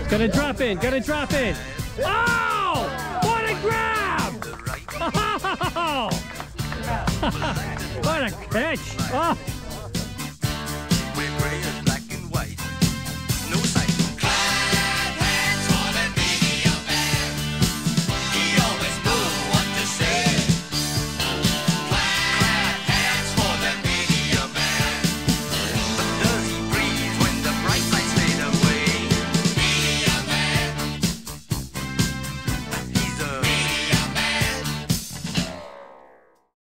Gonna drop in, gonna drop in. Oh! What a grab! Oh! What a catch! Oh!